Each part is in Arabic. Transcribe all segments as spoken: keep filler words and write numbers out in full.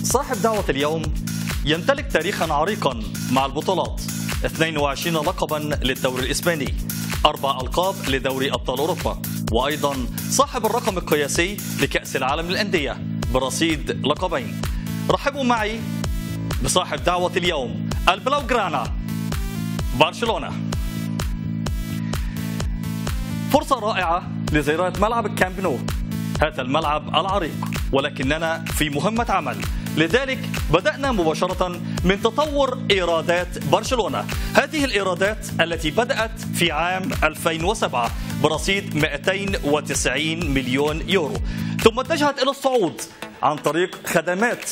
صاحب دعوة اليوم يمتلك تاريخا عريقا مع البطولات، اثنين وعشرين لقبا للدوري الإسباني، أربع ألقاب لدوري أبطال أوروبا، وأيضا صاحب الرقم القياسي لكأس العالم للأندية برصيد لقبين. رحبوا معي بصاحب دعوة اليوم البلاوغرانا برشلونة. فرصة رائعة لزيارة ملعب الكامب نو، هذا الملعب العريق، ولكننا في مهمة عمل، لذلك بدأنا مباشرة من تطور إيرادات برشلونة. هذه الإيرادات التي بدأت في عام ألفين وسبعة برصيد مئتين وتسعين مليون يورو، ثم اتجهت إلى الصعود عن طريق خدمات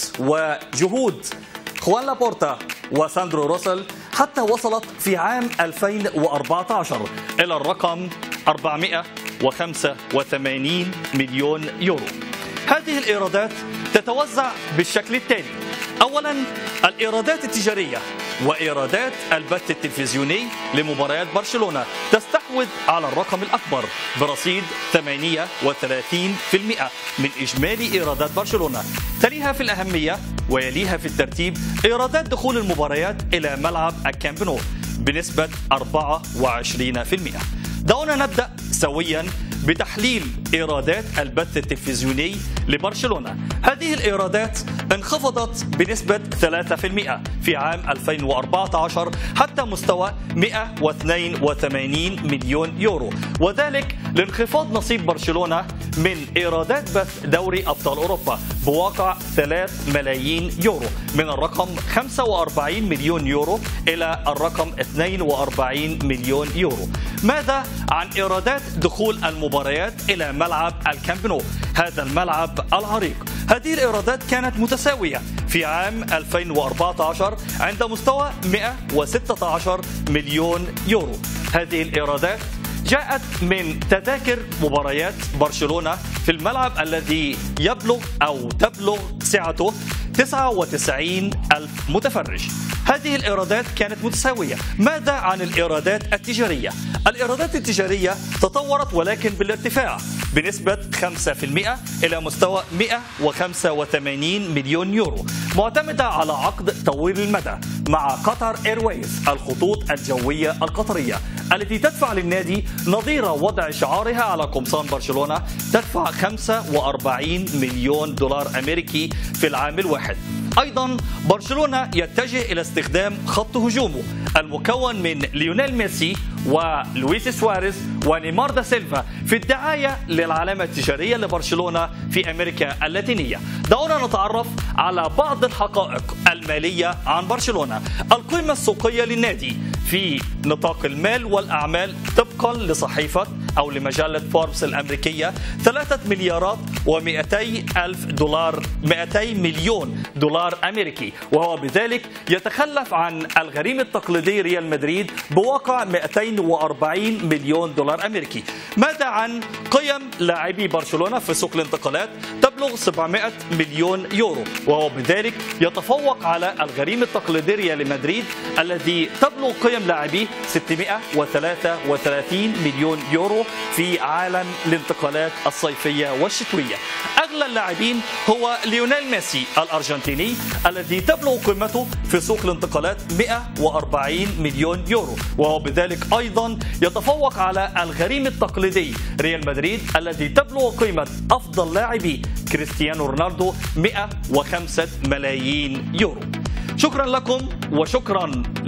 وجهود خوان لابورتا وساندرو روسل، حتى وصلت في عام ألفين وأربعة عشر إلى الرقم أربعمئة وخمسة وثمانين مليون يورو. هذه الإيرادات تتوزع بالشكل التالي: أولا الإيرادات التجارية وإيرادات البث التلفزيوني لمباريات برشلونة تستحوذ على الرقم الأكبر برصيد ثمانية وثلاثين بالمئة من إجمالي إيرادات برشلونة. تليها في الأهمية ويليها في الترتيب إيرادات دخول المباريات إلى ملعب الكامب نو بنسبة أربعة وعشرين بالمئة. دعونا نبدأ سويا بتحليل إيرادات البث التلفزيوني لبرشلونة. هذه الإيرادات انخفضت بنسبة ثلاثة بالمئة في عام ألفين وأربعة عشر حتى مستوى مئة واثنين وثمانين مليون يورو، وذلك لانخفاض نصيب برشلونة من إيرادات بث دوري أبطال أوروبا بواقع ثلاثة ملايين يورو، من الرقم خمسة وأربعين مليون يورو إلى الرقم اثنين وأربعين مليون يورو. ماذا عن إيرادات دخول المباريات إلى ملعب الكامب نو، هذا الملعب العريق؟ هذه الإيرادات كانت متساوية في عام ألفين وأربعة عشر عند مستوى مئة وستة عشر مليون يورو. هذه الإيرادات جاءت من تذاكر مباريات برشلونة في الملعب الذي يبلغ أو تبلغ سعته تسعة وتسعين ألف متفرج. هذه الإيرادات كانت متساوية. ماذا عن الإيرادات التجارية؟ الإيرادات التجارية تطورت ولكن بالارتفاع بنسبة خمسة بالمئة إلى مستوى مئة وخمسة وثمانين مليون يورو، معتمدة على عقد طويل المدى مع قطر ايرويز، الخطوط الجوية القطرية، التي تدفع للنادي نظير وضع شعارها على قمصان برشلونة، تدفع خمسة وأربعين مليون دولار أمريكي في العام الواحد. أيضا برشلونة يتجه إلى استخدام خط هجومه المكون من ليونيل ميسي ولويس سواريز ونيمار دا سيلفا في الدعاية للعلامة التجارية لبرشلونة في أمريكا اللاتينية. دعونا نتعرف على بعض الحقائق المالية عن برشلونة. القيمة السوقية للنادي في نطاق المال والأعمال طبقا لصحيفة أو لمجلة فوربس الأمريكية ثلاثة مليارات ومئتي ألف دولار، مئتي مليون دولار أمريكي، وهو بذلك يتخلف عن الغريم التقليدي ريال مدريد بواقع مئتين وأربعين مليون دولار أمريكي. ماذا عن قيم لاعبي برشلونة في سوق الانتقالات؟ تبلغ سبعمئة مليون يورو، وهو بذلك يتفوق على الغريم التقليدي ريال مدريد الذي تبلغ قيم لاعبيه ستمئة وثلاثة وثلاثين مليون يورو في عالم الانتقالات الصيفية والشتوية. أغلى اللاعبين هو ليونيل ميسي الأرجنتيني الذي تبلغ قيمته في سوق الانتقالات مئة وأربعين مليون يورو، وهو بذلك أيضا يتفوق على الغريم التقليدي ريال مدريد الذي تبلغ قيمة أفضل لاعبي كريستيانو رونالدو مئة وخمسة ملايين يورو. شكرا لكم وشكرا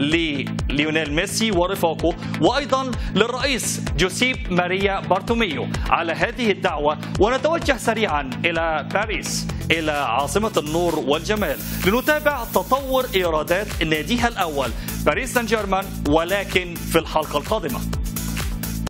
لليونيل ميسي ورفاقه، وأيضا للرئيس جوزيب ماريا بارتوميو على هذه الدعوة. ونتوجه سريعا إلى باريس، إلى عاصمة النور والجمال، لنتابع تطور إيرادات ناديها الأول باريس سان جيرمان، ولكن في الحلقة القادمة.